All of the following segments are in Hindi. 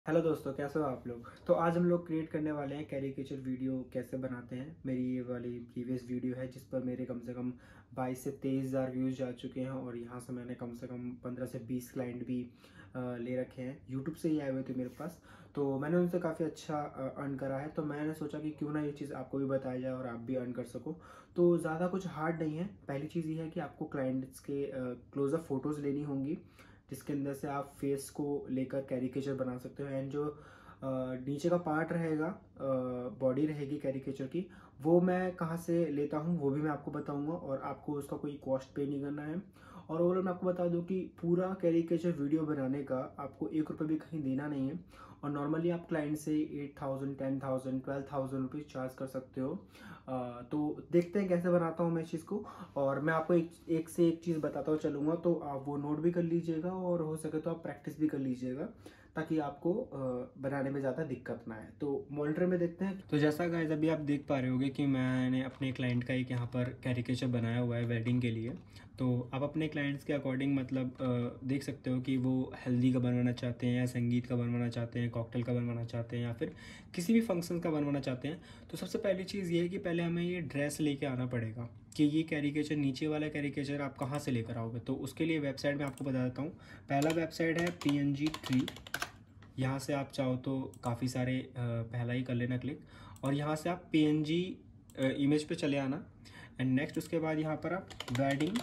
हेलो दोस्तों, कैसे हो आप लोग। तो आज हम लोग क्रिएट करने वाले हैं कैरिकेचर वीडियो कैसे बनाते हैं। मेरी ये वाली प्रीवियस वीडियो है जिस पर मेरे कम से कम 22 से 23 हज़ार व्यूज़ जा चुके हैं और यहाँ से मैंने कम से कम 15 से 20 क्लाइंट भी ले रखे हैं। यूट्यूब से ही आए हुए थे मेरे पास, तो मैंने उनसे काफ़ी अच्छा अर्न करा है। तो मैंने सोचा कि क्यों ना ये चीज़ आपको भी बताया जाए और आप भी अर्न कर सको। तो ज़्यादा कुछ हार्ड नहीं है। पहली चीज़ ये है कि आपको क्लाइंट्स के क्लोजअप फ़ोटोज़ लेनी होंगी जिसके अंदर से आप फेस को लेकर कैरिकेचर बना सकते हो। एंड जो नीचे का पार्ट रहेगा, बॉडी रहेगी कैरिकेचर की, वो मैं कहाँ से लेता हूँ वो भी मैं आपको बताऊँगा और आपको उसका कोई कॉस्ट पे नहीं करना है। और ओवरऑल मैं आपको बता दूँ कि पूरा कैरिकेचर वीडियो बनाने का आपको 1 रुपये भी कहीं देना नहीं है। और नॉर्मली आप क्लाइंट से 8,000, 10,000, 12,000 रुपीज़ चार्ज कर सकते हो। तो देखते हैं कैसे बनाता हूँ मैं इस चीज़ को। और मैं आपको एक से एक चीज़ बताता हुआ चलूँगा, तो आप वो नोट भी कर लीजिएगा और हो सके तो आप प्रैक्टिस भी कर लीजिएगा ताकि आपको बनाने में ज़्यादा दिक्कत ना आए। तो मॉनिटर में देखते हैं। तो जैसा गाइस अभी आप देख पा रहे होगे कि मैंने अपने क्लाइंट का एक यहाँ पर कैरिकेचर बनाया हुआ है वेडिंग के लिए। तो आप अपने क्लाइंट्स के अकॉर्डिंग मतलब देख सकते हो कि वो हल्दी का बनवाना चाहते हैं या संगीत का बनवाना चाहते हैं, कॉकटेल का बनवाना चाहते हैं या फिर किसी भी फंक्शन का बनवाना चाहते हैं। तो सबसे पहली चीज़ ये है कि पहले हमें ये ड्रेस लेके आना पड़ेगा कि ये कैरिकेचर, नीचे वाला कैरिकेचर आप कहाँ से लेकर आओगे। तो उसके लिए वेबसाइट मैं आपको बता देता हूँ। पहला वेबसाइट है PNG ट्री। यहाँ से आप चाहो तो काफ़ी सारे पहला ही कर लेना क्लिक और यहाँ से आप PNG इमेज पे चले आना। एंड नेक्स्ट उसके बाद यहाँ पर आप वेडिंग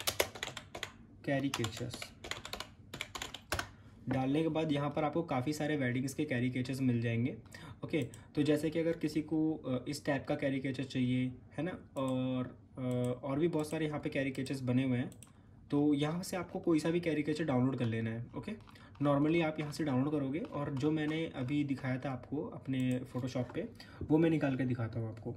कैरिकेचर्स डालने के बाद यहाँ पर आपको काफ़ी सारे वेडिंग्स के कैरिकेचर्स मिल जाएंगे। ओके, तो जैसे कि अगर किसी को इस टाइप का कैरिकेचर चाहिए है ना, और भी बहुत सारे यहाँ पे कैरिकेचर्स बने हुए हैं। तो यहाँ से आपको कोई सा भी कैरिकेचर डाउनलोड कर लेना है। ओके, नॉर्मली आप यहाँ से डाउनलोड करोगे और जो मैंने अभी दिखाया था आपको अपने फ़ोटोशॉप पे, वो मैं निकाल के दिखाता हूँ आपको।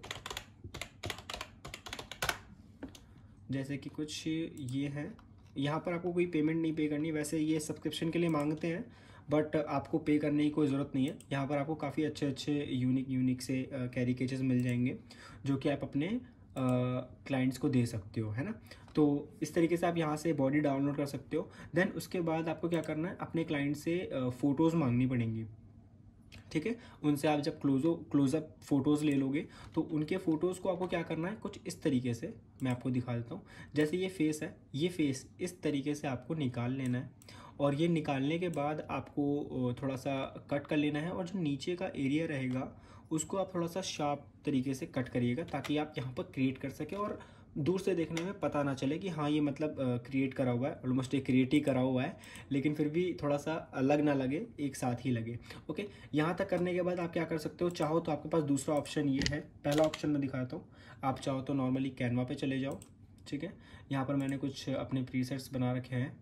जैसे कि कुछ ये है, यहाँ पर आपको कोई पेमेंट नहीं पे करनी। वैसे ये सब्सक्रिप्शन के लिए मांगते हैं बट आपको पे करने की कोई ज़रूरत नहीं है। यहाँ पर आपको काफ़ी अच्छे अच्छे यूनिक से कैरिकेचर्स मिल जाएंगे जो कि आप अपने क्लाइंट्स को दे सकते हो, है ना। तो इस तरीके से आप यहाँ से बॉडी डाउनलोड कर सकते हो। देन उसके बाद आपको क्या करना है, अपने क्लाइंट से फ़ोटोज़ मांगनी पड़ेंगी। ठीक है, उनसे आप जब क्लोजअप फ़ोटोज़ ले लोगे तो उनके फ़ोटोज़ को आपको क्या करना है, कुछ इस तरीके से मैं आपको दिखा देता हूँ। जैसे ये फेस है, ये फेस इस तरीके से आपको निकाल लेना है और ये निकालने के बाद आपको थोड़ा सा कट कर लेना है और जो नीचे का एरिया रहेगा उसको आप थोड़ा सा शार्प तरीके से कट करिएगा ताकि आप यहाँ पर क्रिएट कर सकें और दूर से देखने में पता ना चले कि हाँ ये मतलब क्रिएट करा हुआ है, ऑलमोस्ट एक क्रिएट ही करा हुआ है, लेकिन फिर भी थोड़ा सा अलग ना लगे, एक साथ ही लगे। ओके, यहाँ तक करने के बाद आप क्या कर सकते हो, चाहो तो आपके पास दूसरा ऑप्शन ये है। पहला ऑप्शन मैं दिखाता हूँ, आप चाहो तो नॉर्मली कैनवा पे चले जाओ। ठीक है, यहाँ पर मैंने कुछ अपने प्रीसेट्स बना रखे हैं।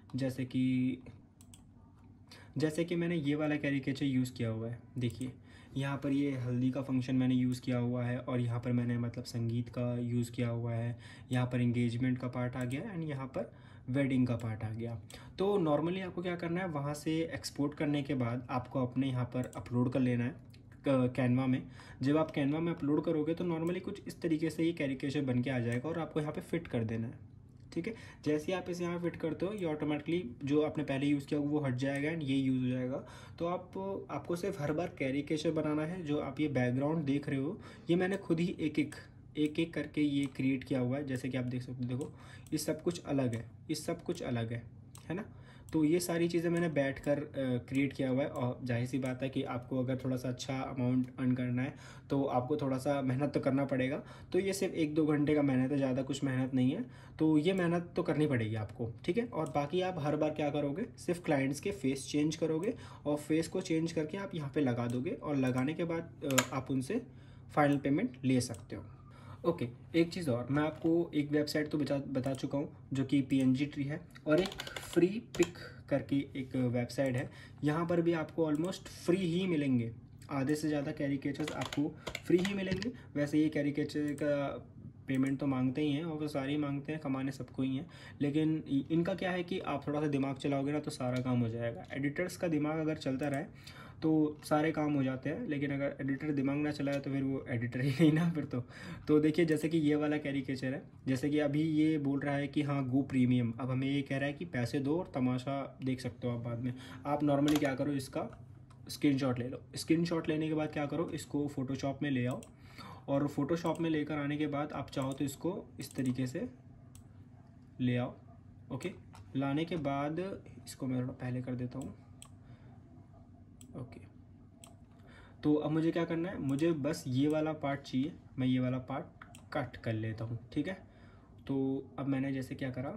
जैसे कि मैंने ये वाला कैरिकेचर यूज़ किया हुआ है। देखिए यहाँ पर ये हल्दी का फंक्शन मैंने यूज़ किया हुआ है और यहाँ पर मैंने मतलब संगीत का यूज़ किया हुआ है। यहाँ पर इंगेजमेंट का पार्ट आ गया एंड यहाँ पर वेडिंग का पार्ट आ गया। तो नॉर्मली आपको क्या करना है, वहाँ से एक्सपोर्ट करने के बाद आपको अपने यहाँ पर अपलोड कर लेना है कैनवा में। जब आप कैनवा में अपलोड करोगे तो नॉर्मली कुछ इस तरीके से ये कैरिकेचर बन के आ जाएगा और आपको यहाँ पे फिट कर देना है। ठीक है, जैसे ही आप इसे यहाँ फिट करते हो ये ऑटोमेटिकली जो आपने पहले यूज़ किया वो हट जाएगा एंड ये यूज़ हो जाएगा। तो आपको सिर्फ हर बार कैरिकेचर बनाना है। जो आप ये बैकग्राउंड देख रहे हो ये मैंने खुद ही एक एक करके ये क्रिएट किया हुआ है। जैसे कि आप देख सकते हो, देखो ये सब कुछ अलग है, ये सब कुछ अलग है ना। तो ये सारी चीज़ें मैंने बैठकर क्रिएट किया हुआ है और जाहिर सी बात है कि आपको अगर थोड़ा सा अच्छा अमाउंट अर्न करना है तो आपको थोड़ा सा मेहनत तो करना पड़ेगा। तो ये सिर्फ 1-2 घंटे का मेहनत है, ज़्यादा कुछ मेहनत नहीं है। तो ये मेहनत तो करनी पड़ेगी आपको, ठीक है। और बाकी आप हर बार क्या करोगे, सिर्फ क्लाइंट्स के फेस चेंज करोगे और फेस को चेंज करके आप यहाँ पे लगा दोगे और लगाने के बाद आप उनसे फाइनल पेमेंट ले सकते हो। ओके, एक चीज़ और, मैं आपको एक वेबसाइट तो बता चुका हूँ जो कि PNG ट्री है और एक फ्री पिक करके एक वेबसाइट है। यहाँ पर भी आपको ऑलमोस्ट फ्री ही मिलेंगे, आधे से ज़्यादा कैरिकेचर्स आपको फ्री ही मिलेंगे। वैसे ये कैरिकेचर का पेमेंट तो मांगते ही हैं और वो सारे ही मांगते हैं, कमाने सबको ही हैं। लेकिन इनका क्या है कि आप थोड़ा सा दिमाग चलाओगे ना तो सारा काम हो जाएगा। एडिटर्स का दिमाग अगर चलता रहे तो सारे काम हो जाते हैं, लेकिन अगर एडिटर दिमाग ना चलाए तो फिर वो एडिटर ही नहीं ना फिर तो देखिए जैसे कि ये वाला कैरिकेचर है, जैसे कि अभी ये बोल रहा है कि हाँ गो प्रीमियम, अब हमें ये कह रहा है कि पैसे दो और तमाशा देख सकते हो आप बाद में। आप नॉर्मली क्या करो, इसका स्क्रीनशॉट ले लो। स्क्रीनशॉट लेने के बाद क्या करो, इसको फ़ोटोशॉप में ले आओ, और फ़ोटोशॉप में लेकर आने के बाद आप चाहो तो इसको इस तरीके से ले आओ। ओके, लाने के बाद इसको मैं थोड़ा पहले कर देता हूँ। ओके, तो अब मुझे क्या करना है, मुझे बस ये वाला पार्ट चाहिए, मैं ये वाला पार्ट कट कर लेता हूँ। ठीक है, तो अब मैंने जैसे क्या करा,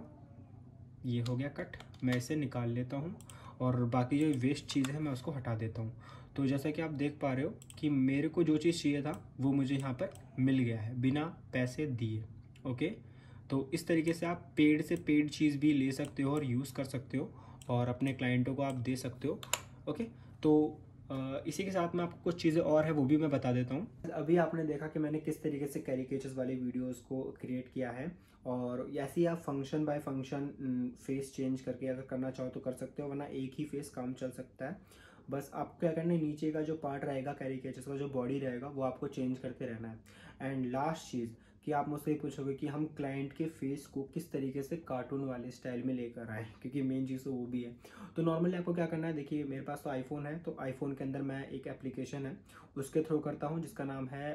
ये हो गया कट, मैं इसे निकाल लेता हूँ और बाकी जो वेस्ट चीज़ है मैं उसको हटा देता हूँ। तो जैसा कि आप देख पा रहे हो कि मेरे को जो चीज़ चाहिए था वो मुझे यहाँ पर मिल गया है बिना पैसे दिए। ओके, तो इस तरीके से आप पेड से पेड चीज़ भी ले सकते हो और यूज़ कर सकते हो और अपने क्लाइंटों को आप दे सकते हो। ओके, तो इसी के साथ में आपको कुछ चीज़ें और है वो भी मैं बता देता हूँ। अभी आपने देखा कि मैंने किस तरीके से कैरिकेचर्स वाली वीडियोस को क्रिएट किया है, और ऐसे ही आप function by function face change करके अगर करना चाहो तो कर सकते हो, वरना एक ही फेस काम चल सकता है। बस आपको क्या करना है, नीचे का जो पार्ट रहेगा कैरिकेचर्स का, जो बॉडी रहेगा, वो आपको चेंज करते रहना है। एंड लास्ट चीज़ कि आप मुझसे ये पूछोगे कि हम क्लाइंट के फेस को किस तरीके से कार्टून वाले स्टाइल में लेकर आए, क्योंकि मेन चीज़ तो वो भी है। तो नॉर्मली आपको क्या करना है, देखिए मेरे पास तो आईफोन है, तो आईफोन के अंदर मैं एक एप्लीकेशन है उसके थ्रू करता हूँ जिसका नाम है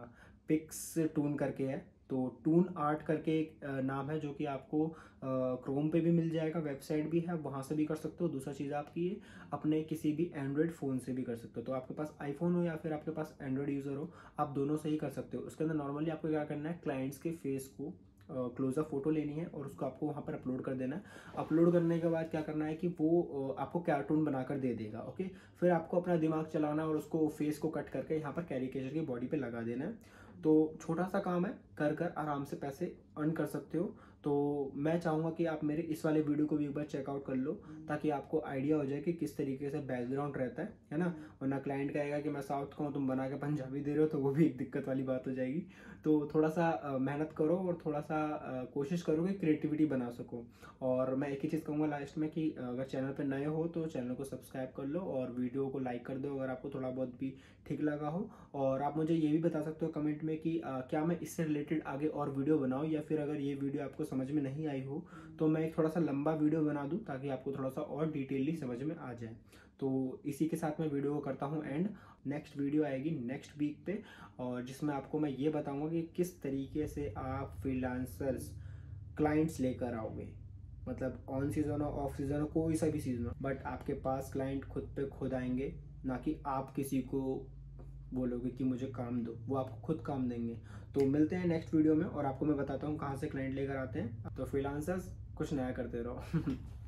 पिक्स टून करके है। तो टून आर्ट करके एक नाम है, जो कि आपको क्रोम पे भी मिल जाएगा, वेबसाइट भी है, वहाँ से भी कर सकते हो। दूसरा चीज़ आपकी अपने किसी भी एंड्रॉयड फ़ोन से भी कर सकते हो, तो आपके पास आईफोन हो या फिर आपके पास एंड्रॉयड यूज़र हो, आप दोनों से ही कर सकते हो। उसके अंदर नॉर्मली आपको क्या करना है, क्लाइंट्स के फेस को क्लोजअप फोटो लेनी है और उसको आपको वहाँ पर अपलोड कर देना है। अपलोड करने के बाद क्या करना है कि वो आपको कार्टून बनाकर दे देगा। ओके, फिर आपको अपना दिमाग चलाना है और उसको फेस को कट करके यहाँ पर कैरिकेचर की बॉडी पे लगा देना है। तो छोटा सा काम है, कर कर आराम से पैसे अर्न कर सकते हो। तो मैं चाहूँगा कि आप मेरे इस वाले वीडियो को भी एक बार चेकआउट कर लो, ताकि आपको आइडिया हो जाए कि किस तरीके से बैकग्राउंड रहता है ना। वरना क्लाइंट कहेगा कि मैं साउथ का हूँ, तुम बना के पंजाबी दे रहे हो, तो वो भी एक दिक्कत वाली बात हो जाएगी। तो थोड़ा सा मेहनत करो और थोड़ा सा कोशिश करो कि क्रिएटिविटी बना सको। और मैं एक ही चीज़ कहूँगा लास्ट में कि अगर चैनल पर नए हो तो चैनल को सब्सक्राइब कर लो और वीडियो को लाइक कर दो अगर आपको थोड़ा बहुत भी ठीक लगा हो। और आप मुझे ये भी बता सकते हो कमेंट में कि क्या मैं इससे रिलेटेड आगे और वीडियो बनाऊँ, या फिर अगर ये वीडियो आपको समझ में नहीं आई हो तो मैं एक थोड़ा सा लंबा वीडियो बना दूँ, ताकि आपको थोड़ा सा और डिटेलली समझ में आ जाए। तो इसी के साथ मैं वीडियो को करता हूँ एंड। नेक्स्ट वीडियो आएगी नेक्स्ट वीक पे, और जिसमें आपको मैं ये बताऊँगा कि किस तरीके से आप फ्रीलांसर्स क्लाइंट्स लेकर आओगे। मतलब ऑन सीजन हो, ऑफ सीजन हो, कोई सा भी सीजन हो, बट आपके पास क्लाइंट खुद पे खुद आएंगे, ना कि आप किसी को बोलोगे कि मुझे काम दो, वो आपको खुद काम देंगे। तो मिलते हैं नेक्स्ट वीडियो में और आपको मैं बताता हूँ कहाँ से क्लाइंट लेकर आते हैं। तो फ्रीलांसर्स कुछ नया करते रहो।